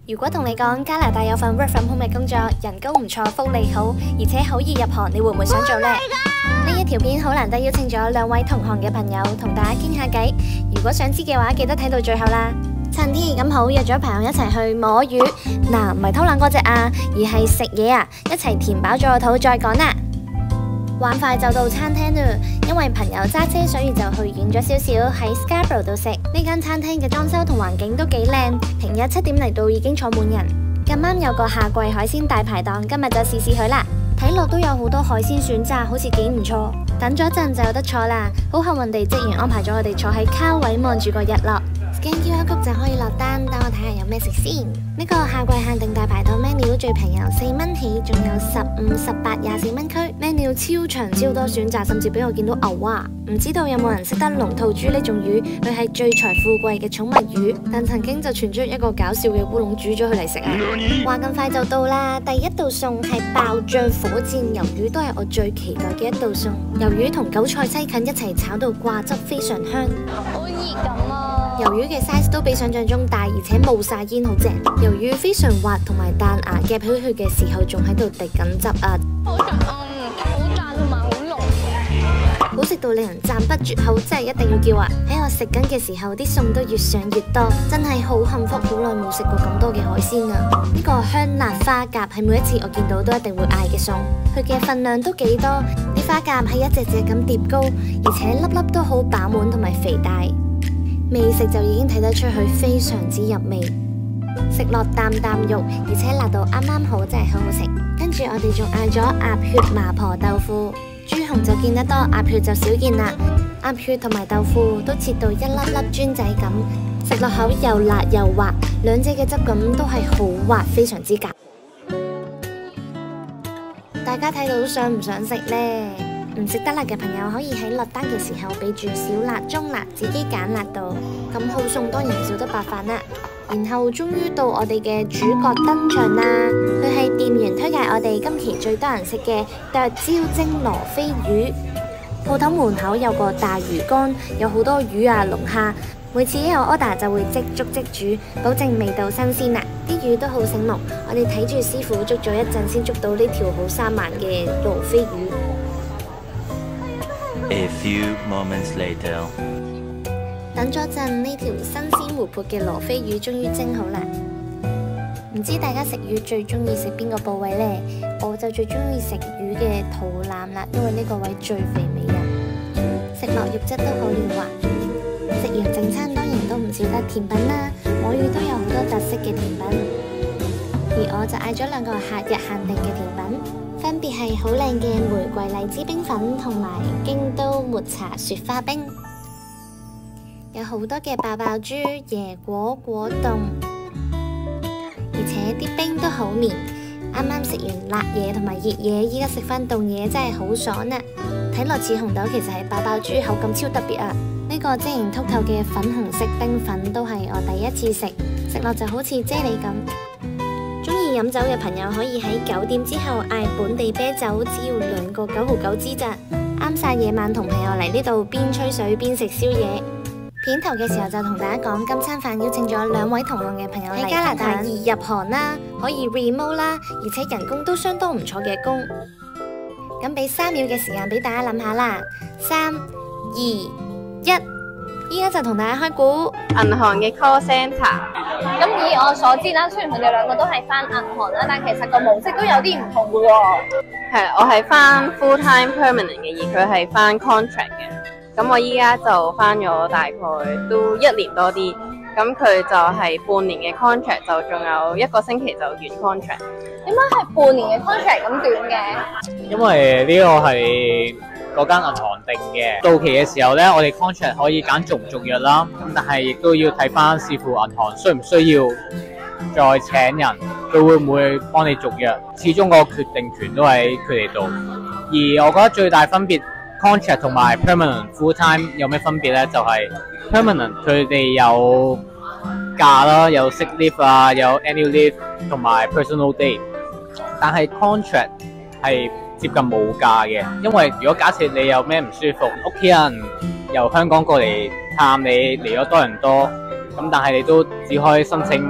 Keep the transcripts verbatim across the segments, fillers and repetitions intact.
如果同你講加拿大有份 work from home 嘅工作，人工唔錯，福利好，而且好易入行，你會唔會想做呢？呢一條片好難得邀請咗兩位同行嘅朋友同大家傾下偈。如果想知嘅話，記得睇到最後啦。趁天氣咁好，約咗朋友一齊去摸魚。嗱，唔係偷懶嗰隻啊，而係食嘢啊，一齊填飽咗個肚再講啦。玩快就到餐廳啦，因為朋友揸車，所以就去遠咗少少喺 Scarborough 度食。呢間餐廳嘅裝修同環境都幾靚，平日七點嚟到已經坐滿人。咁啱有個夏季海鮮大排檔，今日就試試佢啦。睇落都有好多海鮮選擇，好似幾唔錯。等咗一陣就有得坐啦，好幸運地職員安排咗我哋坐喺卡位望住個日落。Scan Q R code 就可以落單，等我睇下有咩食先。呢個夏季限定大排檔 menu 最平由四蚊起，仲有十五、十八、廿四蚊區 menu 超長超多選擇，甚至俾我見到牛啊！唔知道有冇人識得龍吐珠呢種魚？佢係最財富貴嘅寵物魚，但曾經就傳出一個搞笑嘅烏龍煮咗佢嚟食啊！話咁快就到啦，第一道餸係爆醬火箭魷魚，都係我最期待嘅一道餸。魷魚同韭菜西芹一齊炒到掛汁，非常香。好熱咁啊！魷魚嘅 size 都比想象中大，而且冒晒煙，好正。魷魚非常滑同埋彈牙，夾起佢嘅時候仲喺度滴緊汁啊！好彈，嗯，好彈同埋好濃，好食到令人讚不絕口，真係一定要叫啊！喺我食緊嘅時候，啲餸都越上越多，真係好幸福，好耐冇食過咁多嘅海鮮啊！呢個香辣花甲係每一次我見到都一定會嗌嘅餸，佢嘅份量都幾多，啲花甲係一隻隻咁疊高，而且粒粒都好飽滿同埋肥大。未食就已經睇得出佢非常之入味，食落啖啖肉，而且辣到啱啱好，真係好好食。跟住我哋仲嗌咗鴨血麻婆豆腐，豬紅就見得多，鴨血就少見啦。鴨血同埋豆腐都切到一粒粒磚仔咁，食落口又辣又滑，兩者嘅質感都係好滑，非常之夾。大家睇到想唔想食呢？唔食得辣嘅朋友可以喺落單嘅時候備注小辣、中辣，自己揀辣度。咁好餸當然少得白飯啦。然後終於到我哋嘅主角登場啦，佢係店員推介我哋今期最多人食嘅剁椒蒸羅非魚。鋪頭門口有個大魚缸，有好多魚啊、龍蝦。每次一有 order 就會即捉即煮，保證味道新鮮啦。啲魚都好醒目，我哋睇住師傅捉咗一陣先捉到呢條好生猛嘅羅非魚。 A few moments later， 等咗陣，呢條新鮮活潑嘅羅非魚終於蒸好啦。唔知大家食魚最中意食邊個部位呢？我就最中意食魚嘅肚腩啦，因為呢個位最肥美人，食落肉質都好嫩滑。食完正餐當然都唔少得甜品啦，摸魚都有好多特色嘅甜品，而我就嗌咗兩個夏日限定嘅甜品。分別係好靚嘅玫瑰荔枝冰粉同埋京都抹茶雪花冰，有好多嘅爆爆珠、椰果果凍，而且啲冰都好綿。啱啱食完辣嘢同埋熱嘢，依家食翻凍嘢真係好爽啊！睇落似紅豆，其實係爆爆珠，口感超特別啊！呢個晶瑩剔透嘅粉紅色冰粉都係我第一次食，食落就好似啫喱咁。中意飲酒嘅朋友可以喺九點之後嗌本地啤酒，只要兩個九毫九支咋，啱晒夜晚同朋友嚟呢度邊吹水邊食宵夜。片頭嘅時候就同大家講，今餐飯邀請咗兩位同行嘅朋友喺加拿大易入行啦，可以 remote 啦，而且人工都相當唔錯嘅工。咁俾三秒嘅時間俾大家諗下啦，三二一，依家就同大家開估銀行嘅 call center。咁以我所知啦，雖然佢哋兩個都係翻銀行啦，但其實個模式都有啲唔同嘅喎。係，我係翻 full time permanent 嘅，而佢係翻 contract 嘅。咁我依家就翻咗大概都一年多啲，咁佢就係半年嘅 contract， 就仲有一個星期就完 contract。點解係半年嘅 contract 咁短嘅？ 因為呢個係嗰間銀行定嘅，到期嘅時候咧，我哋 contract 可以揀續唔續約啦。咁但係亦都要睇翻視乎銀行需唔需要再請人，佢會唔會幫你續約。始終個決定權都喺佢哋度。而我覺得最大分別 contract 同埋 permanent full time 有咩分別咧？就係、是、permanent 佢哋有假啦，有 sick leave 啊，有 annual leave 同埋 personal day。但係 contract 係接近冇假嘅，因為如果假設你有咩唔舒服，屋企人由香港過嚟探你，嚟咗多倫多，咁但係你都只可以申請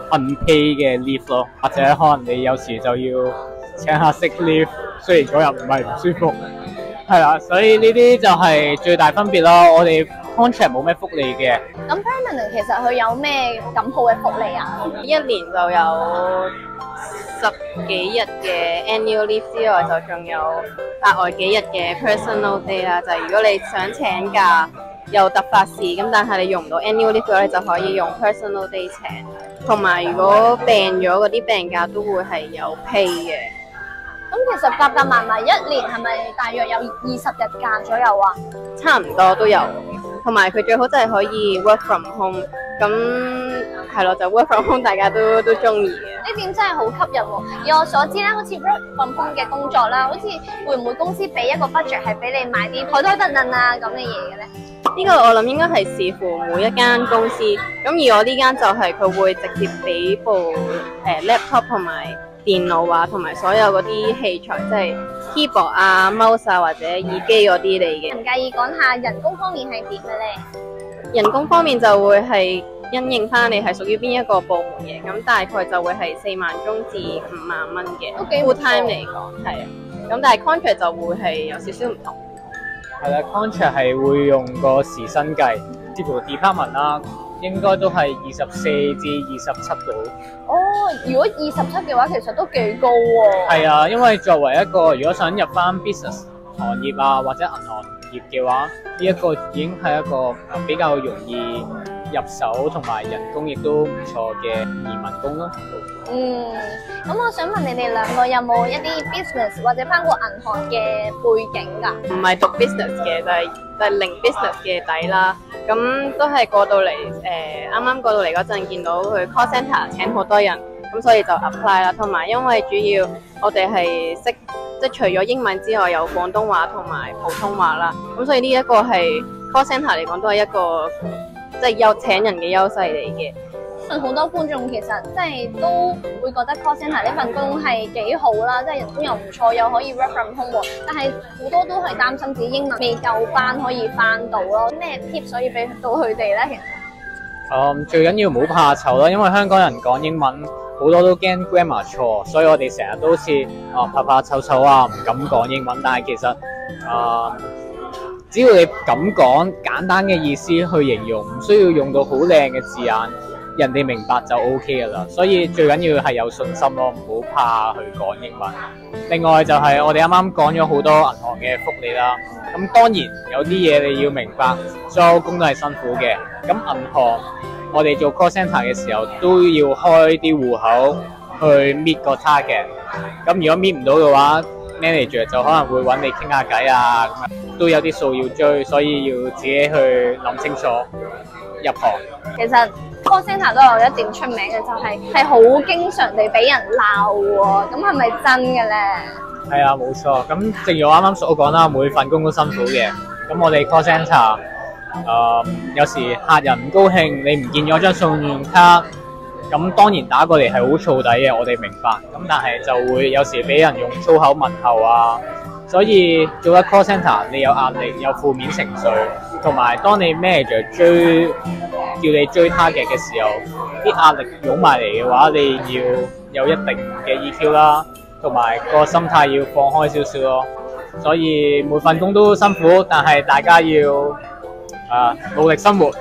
unpaid 嘅 leave 咯，或者可能你有時就要請下 sick leave， 雖然嗰日唔係唔舒服，係啦，所以呢啲就係最大分別咯。我哋 contract 冇咩福利嘅。 咁 permanent 其實佢有咩咁好嘅福利啊？ 一年就有十幾日嘅 annual leave 之外，就仲有額外幾日嘅 personal day 啦。就係如果你想請假又突發事咁，但係你用唔到 annual leave 嘅話，你就可以用 personal day 請。同埋如果病咗嗰啲病假都會係有 pay 嘅。 咁其實夾夾埋埋一年係咪大約有二十日假左右啊？ 差唔多都有。同埋佢最好就係可以 work from home， 咁係咯，就 work from home 大家都都中意嘅。 呢點真係好吸引喎！以我所知咧，好似 work from home 嘅工作啦，好似會唔會公司俾一個 budget 係俾你買啲台台凳凳啊咁嘅嘢嘅咧？ 呢個我諗應該係視乎每一間公司。咁而我呢間就係佢會直接俾部誒、呃、laptop 同埋電腦啊，同埋所有嗰啲器材，即係 keyboard 啊、mouse 啊或者耳機嗰啲嚟嘅。 唔介意講下人工方面係點嘅咧？ 人工方面就會係因應翻你係屬於邊一個部門嘅，咁大概就會係四萬中至五萬蚊嘅。 都幾 full time 嚟講，係啊。咁但係 contract 就會係有少少唔同。 係啦 ，contract 係會用個時薪計，似乎 department 啦，應該都係二十四至二十七度。 哦，如果二十七嘅話，其實都幾高喎。 係啊，因為作為一個如果想入翻 business 行業啊或者銀行業嘅話，呢一個已經係一個比較容易入手同埋人工亦都唔錯嘅移民工咯。 嗯，咁我想問你哋兩個有冇一啲 business 或者返過銀行嘅背景㗎？ 唔係讀 business 嘅，就係、是、就係、是、零 business 嘅底啦。咁都係過到嚟誒，啱啱過到嚟嗰陣見到佢 call centre 請好多人，咁所以就 apply 啦。同埋因為主要我哋係識即係除咗英文之外，有廣東話同埋普通話啦。咁所以呢一個係 call centre 嚟講都係一個即係有請人嘅優勢嚟嘅。 好多觀眾其實即係都會覺得 call centre 呢份工係幾好啦，即係人工又唔錯，又可以 work from home 喎。但係好多都係擔心自己英文未夠班可以翻到咯。咩 tips 可以俾到佢哋咧？其實， 嗯，最緊要唔好怕醜啦，因為香港人講英文好多都驚 grammar 錯，所以我哋成日都好似啊怕怕醜醜啊，唔敢講英文。但係其實啊，只要你敢講簡單嘅意思去形容，唔需要用到好靚嘅字眼，人哋明白就 O K 噶啦，所以最緊要係有信心咯，唔好怕去講英文。另外就係我哋啱啱講咗好多銀行嘅福利啦，咁當然有啲嘢你要明白，所有工都係辛苦嘅。咁銀行我哋做 call centre 嘅時候都要開啲戶口去 meet 個 target， 咁如果 meet 唔到嘅話 ，manager 就可能會揾你傾下偈啊，都有啲數要追，所以要自己去諗清楚入行。 其實 call centre 都有一點出名嘅，就係係好經常地俾人鬧喎。咁係咪真嘅咧？ 係啊，冇錯。咁正如我啱啱所講啦，每份工都辛苦嘅。咁我哋 call centre，誒、呃、有時客人唔高興，你唔見咗張信用卡，咁當然打過嚟係好燥底嘅，我哋明白。咁但係就會有時俾人用粗口問候啊。所以做一 call centre，你有壓力，有負面情緒，同埋當你 manager 追叫你追 target 嘅時候，啲壓力湧埋嚟嘅話，你要有一定嘅 E Q 啦，同埋個心態要放開少少咯。所以每份工都辛苦，但係大家要啊努力生活。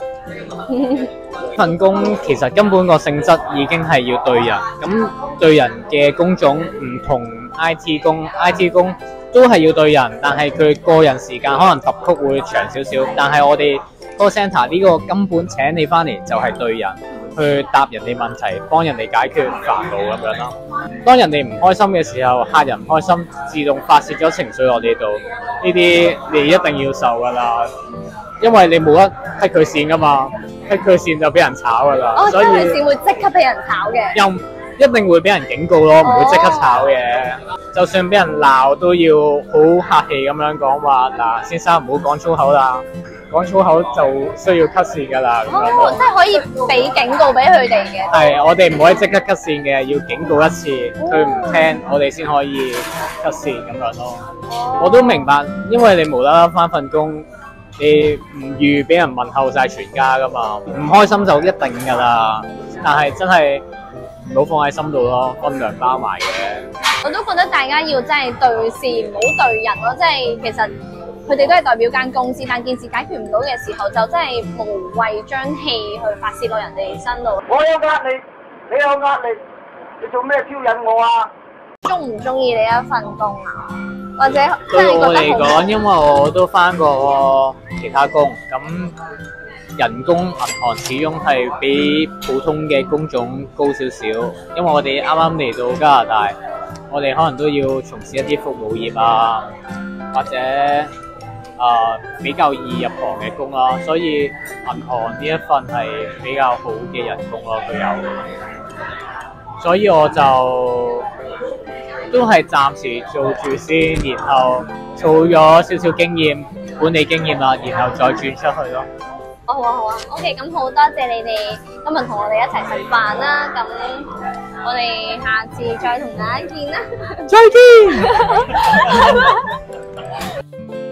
份工其實根本個性質已經係要對人，咁對人嘅工種唔同 I T 工 ，I T 工都係要對人，但係佢個人時間可能揼曲會長少少。但係我哋 call centre 呢個根本請你翻嚟就係對人，去答人哋問題，幫人哋解決煩惱咁樣咯。當人哋唔開心嘅時候，客人唔開心，自動發泄咗情緒落你度，呢啲你一定要受噶啦，因為你冇得 cut 佢線噶嘛。cut 佢線就俾人炒噶啦， 哦， 所以 cut 佢線會即刻俾人炒嘅， 又一定會俾人警告咯，唔會即刻炒嘅。就算俾人鬧，都要好客氣咁樣講話嗱，先生唔好講粗口啦，講粗口就需要 cut 線噶啦。 哦，即係可以俾警告俾佢哋嘅。 係，我哋唔可以即刻 cut 線嘅，要警告一次，佢唔聽，我哋先可以 cut 線咁樣咯。 哦， 我都明白，因為你無啦啦返份工。你唔預俾人問候晒全家噶嘛？唔開心就一定噶啦。 但係真係唔好放喺心度咯，分量包埋嘅。 我都覺得大家要真係對事唔好對人咯，即係其實佢哋都係代表間公司，但件事解決唔到嘅時候，就真係無謂將氣去發泄落人哋身度。 我有壓力，你有壓力，你做咩挑釁我啊？ 中唔中意你一份工啊？或者真係對我嚟覺得好講，因為我都返過其他工，咁人工銀行始終係比普通嘅工種高少少，因為我哋啱啱嚟到加拿大，我哋可能都要從事一啲服務業啊，或者啊、呃、比較易入行嘅工啦，所以銀行呢一份係比較好嘅人工咯，佢有，所以我就都係暫時做住先，然後儲咗少少經驗，管理經驗啦，然後再轉出去咯。 哦，好啊好啊 ，OK， 咁好多謝你哋今日同我哋一齊食飯啦，咁我哋下次再同大家見啦， 再見。